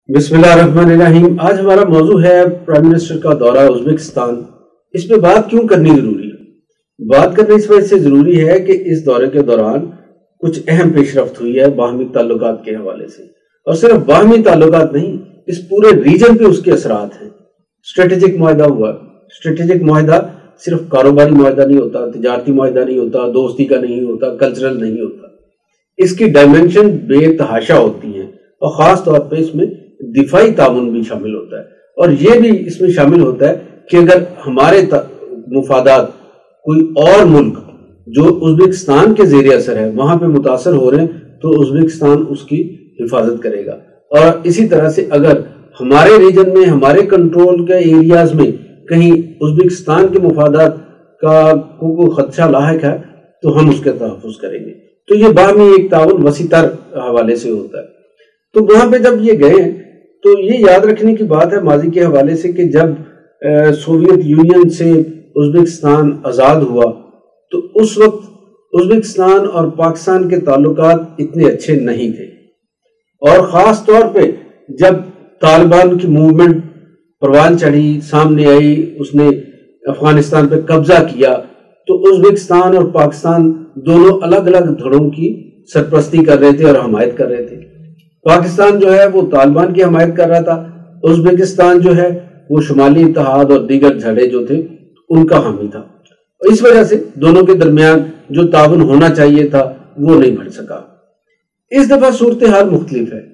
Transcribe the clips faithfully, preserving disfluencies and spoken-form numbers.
بسم اللہ الرحمن الرحیم۔ آج ہمارا موضوع ہے پرائم منسٹر کا دورہ ازبکستان۔ اس پہ بات کیوں کرنی ضروری ہے؟ بات کرنے اس وجہ سے ضروری ہے کہ اس دورے کے دوران کچھ اہم پیش رفت ہوئی ہے باہمی تعلقات کے حوالے سے، اور صرف باہمی تعلقات نہیں، اس پورے ریجن پہ اس کے اثرات ہیں۔ اسٹریٹجک معاہدہ ہوا۔ اسٹریٹجک معاہدہ صرف کاروباری معاہدہ نہیں ہوتا، تجارتی معاہدہ نہیں ہوتا، دوستی کا نہیں ہوتا، کلچرل نہیں ہوتا۔ اس کی ڈائمنشن بے تحاشا ہوتی ہیں، اور خاص طور پہ اس میں دفاعی تعاون بھی شامل ہوتا ہے، اور یہ بھی اس میں شامل ہوتا ہے کہ اگر ہمارے مفادات کوئی اور ملک جو ازبکستان کے زیر اثر ہے وہاں پہ متاثر ہو رہے ہیں تو ازبکستان اس کی حفاظت کرے گا، اور اسی طرح سے اگر ہمارے ریجن میں ہمارے کنٹرول کے ایریاز میں کہیں ازبکستان کے مفادات کا کوئی خدشہ لاحق ہے تو ہم اس کا تحفظ کریں گے۔ تو یہ باہمی ایک تعاون وسیع تر حوالے سے ہوتا ہے۔ تو وہاں پہ جب یہ گئے تو یہ یاد رکھنے کی بات ہے ماضی کے حوالے سے کہ جب سوویت یونین سے ازبکستان آزاد ہوا تو اس وقت ازبکستان اور پاکستان کے تعلقات اتنے اچھے نہیں تھے، اور خاص طور پہ جب طالبان کی موومنٹ پروان چڑھی، سامنے آئی، اس نے افغانستان پہ قبضہ کیا، تو ازبکستان اور پاکستان دونوں الگ الگ دھڑوں کی سرپرستی کر رہے تھے اور حمایت کر رہے تھے۔ پاکستان جو ہے وہ طالبان کی حمایت کر رہا تھا، ازبکستان جو ہے وہ شمالی اتحاد اور دیگر جھڑے جو تھے ان کا حامی تھا۔ اس وجہ سے دونوں کے درمیان جو تعاون ہونا چاہیے تھا وہ نہیں بڑھ سکا۔ اس دفعہ صورتحال مختلف ہے۔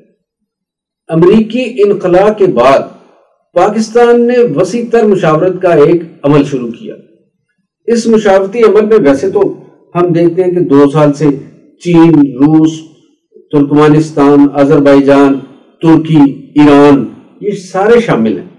امریکی انخلاء کے بعد پاکستان نے وسیع تر مشاورت کا ایک عمل شروع کیا۔ اس مشاورتی عمل میں ویسے تو ہم دیکھتے ہیں کہ دو سال سے چین، روس، ترکمانستان، آذربائیجان، ترکی، ایران، یہ سارے شامل ہیں،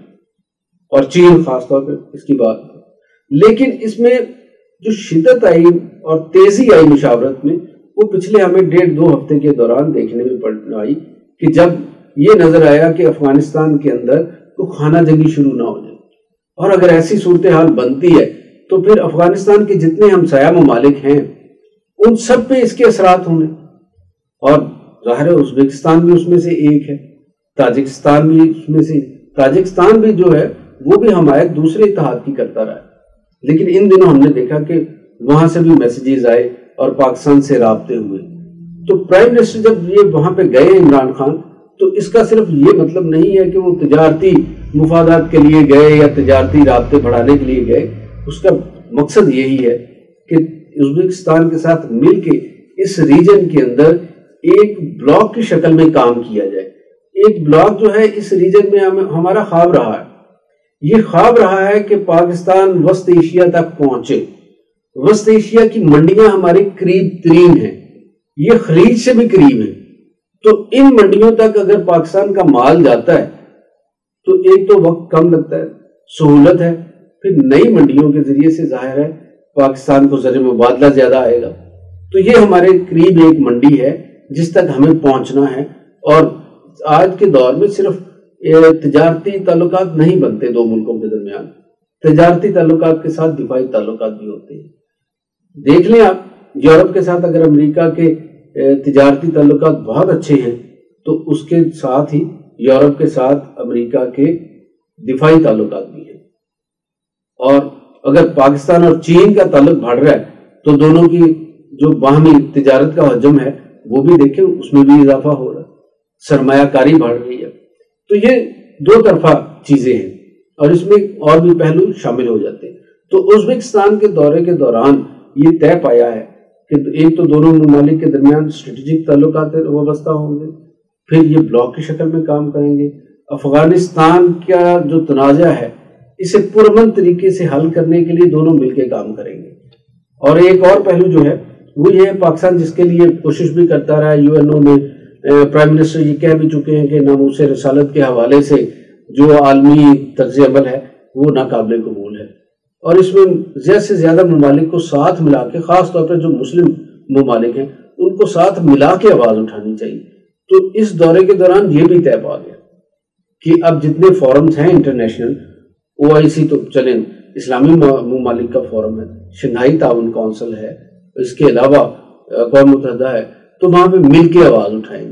اور چین خاص طور پہ اس کی بات ہے۔ لیکن اس میں جو شدت آئی اور تیزی آئی مشاورت میں وہ پچھلے ہمیں ڈیڑھ دو ہفتے کے دوران دیکھنے میں پڑ آئی کہ جب یہ نظر آیا کہ افغانستان کے اندر کوئی خانہ جنگی شروع نہ ہو جائے، اور اگر ایسی صورتحال بنتی ہے تو پھر افغانستان کے جتنے ہمسایہ ممالک ہیں ان سب پہ اس کے اثرات ہوں گے، اور ظاہر ہے ازبکستان بھی اس میں سے ایک ہے، تاجکستان بھی اس میں سے تاجکستان بھی جو ہے وہ بھی حمایت دوسرے اتحاد کی کرتا رہا ہے۔ لیکن ان دنوں ہم نے دیکھا کہ وہاں سے بھی میسیجز آئے اور پاکستان سے رابطے ہوئے۔ تو پرائم منسٹر جب یہ وہاں پہ گئے عمران خان، تو اس کا صرف یہ مطلب نہیں ہے کہ وہ تجارتی مفادات کے لیے گئے یا تجارتی رابطے بڑھانے کے لیے گئے، اس کا مقصد یہی ہے کہ ازبکستان کے ساتھ مل کے اس ریجن کے اندر ایک بلاک کی شکل میں کام کیا جائے۔ ایک بلاک جو ہے اس ریجن میں ہمارا خواب رہا ہے، یہ خواب رہا ہے کہ پاکستان وسط ایشیا تک پہنچے۔ وسط ایشیا کی منڈیاں ہمارے قریب ترین ہیں، یہ خلیج سے بھی قریب ہیں، تو ان منڈیوں تک اگر پاکستان کا مال جاتا ہے تو ایک تو وقت کم لگتا ہے، سہولت ہے، پھر نئی منڈیوں کے ذریعے سے ظاہر ہے پاکستان کو زر مبادلہ زیادہ آئے گا۔ تو یہ ہمارے قریب ایک منڈی ہے جس تک ہمیں پہنچنا ہے، اور آج کے دور میں صرف تجارتی تعلقات نہیں بنتے دو ملکوں کے درمیان، تجارتی تعلقات کے ساتھ دفاعی تعلقات بھی ہوتے ہیں۔ دیکھ لیں آپ، یورپ کے ساتھ اگر امریکہ کے تجارتی تعلقات بہت اچھے ہیں تو اس کے ساتھ ہی یورپ کے ساتھ امریکہ کے دفاعی تعلقات بھی ہیں، اور اگر پاکستان اور چین کا تعلق بڑھ رہا ہے تو دونوں کی جو باہمی تجارت کا حجم ہے وہ بھی دیکھیں، اس میں بھی اضافہ ہو رہا ہے، سرمایہ کاری بڑھ رہی ہے۔ تو یہ دو طرفہ چیزیں ہیں، اور اس میں اور بھی پہلو شامل ہو جاتے ہیں۔ تو ازبکستان کے دورے کے دوران یہ طے پایا ہے کہ ایک تو دونوں ممالک کے درمیان اسٹریٹجک تعلقات وابستہ ہوں گے، پھر یہ بلاک کی شکل میں کام کریں گے، افغانستان کا جو تنازع ہے اسے پرامن طریقے سے حل کرنے کے لیے دونوں مل کے کام کریں گے۔ اور ایک اور پہلو جو ہے وہ یہ ہے، پاکستان جس کے لیے کوشش بھی کرتا رہا، یو این او میں پرائم منسٹر یہ کہہ بھی چکے ہیں کہ ناموس رسالت کے حوالے سے جو عالمی طرز عمل ہے وہ ناقابل قبول ہے، اور اس میں زیادہ سے زیادہ ممالک کو ساتھ ملا کے، خاص طور پر جو مسلم ممالک ہیں ان کو ساتھ ملا کے آواز اٹھانی چاہیے۔ تو اس دورے کے دوران یہ بھی طے پا گیا کہ اب جتنے فورمز ہیں انٹرنیشنل، او آئی سی تو چلیں اسلامی ممالک کا فورم ہے، شنگھائی تعاون کونسل ہے، اس کے علاوہ اقوام متحدہ ہے، تو وہاں پہ مل کے آواز اٹھائیں گے۔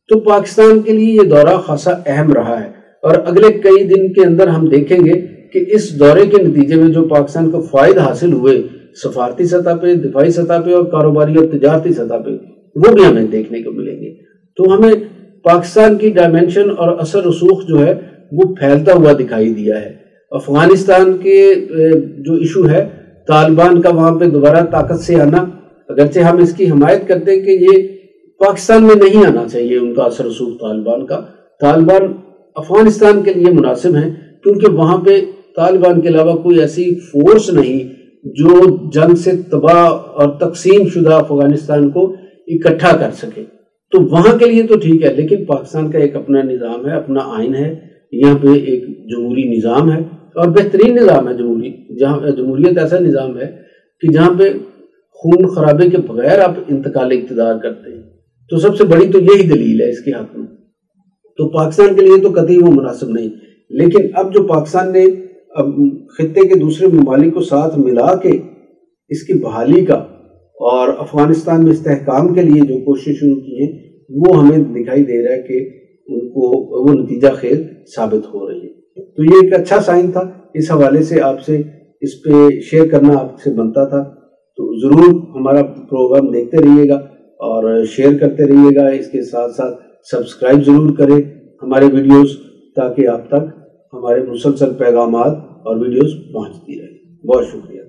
تو پاکستان کے لیے یہ دورہ خاصا اہم رہا ہے، اور اگلے کئی دن کے اندر ہم دیکھیں گے کہ اس دورے کے نتیجے میں جو پاکستان کو فائدہ حاصل ہوئے سفارتی سطح پہ، دفاعی سطح پہ اور کاروباری اور تجارتی سطح پہ، وہ بھی ہمیں دیکھنے کو ملیں گے۔ تو ہمیں پاکستان کی ڈائمنشن اور اثر رسوخ جو ہے وہ پھیلتا ہوا دکھائی دیا ہے۔ افغانستان کے جو ایشو ہے طالبان کا وہاں پہ دوبارہ طاقت سے آنا، اگرچہ ہم اس کی حمایت کرتے ہیں کہ یہ پاکستان میں نہیں آنا چاہیے ان کا اثر رسوخ طالبان کا، طالبان افغانستان کے لیے مناسب ہیں کیونکہ وہاں پہ طالبان کے علاوہ کوئی ایسی فورس نہیں جو جنگ سے تباہ اور تقسیم شدہ افغانستان کو اکٹھا کر سکے، تو وہاں کے لیے تو ٹھیک ہے، لیکن پاکستان کا ایک اپنا نظام ہے، اپنا آئین ہے، یہاں پہ ایک جمہوری نظام ہے اور بہترین نظام ہے جمہوری، جہاں جمہوریت ایسا نظام ہے کہ جہاں پہ خون خرابے کے بغیر آپ انتقال اقتدار کرتے ہیں، تو سب سے بڑی تو یہی دلیل ہے اس کے حق میں۔ تو پاکستان کے لیے تو قطعی وہ مناسب نہیں، لیکن اب جو پاکستان نے اب خطے کے دوسرے ممالک کو ساتھ ملا کے اس کی بحالی کا اور افغانستان میں استحکام کے لیے جو کوشش شروع کی ہے، وہ ہمیں دکھائی دے رہا ہے کہ ان کو وہ نتیجہ خیز ثابت ہو رہی ہے۔ تو یہ ایک اچھا سائن تھا، اس حوالے سے آپ سے اس پہ شیئر کرنا آپ سے بنتا تھا، تو ضرور ہمارا پروگرام دیکھتے رہیے گا اور شیئر کرتے رہیے گا، اس کے ساتھ ساتھ سبسکرائب ضرور کریں ہمارے ویڈیوز تاکہ آپ تک ہمارے مسلسل پیغامات اور ویڈیوز پہنچتی رہیں۔ بہت شکریہ۔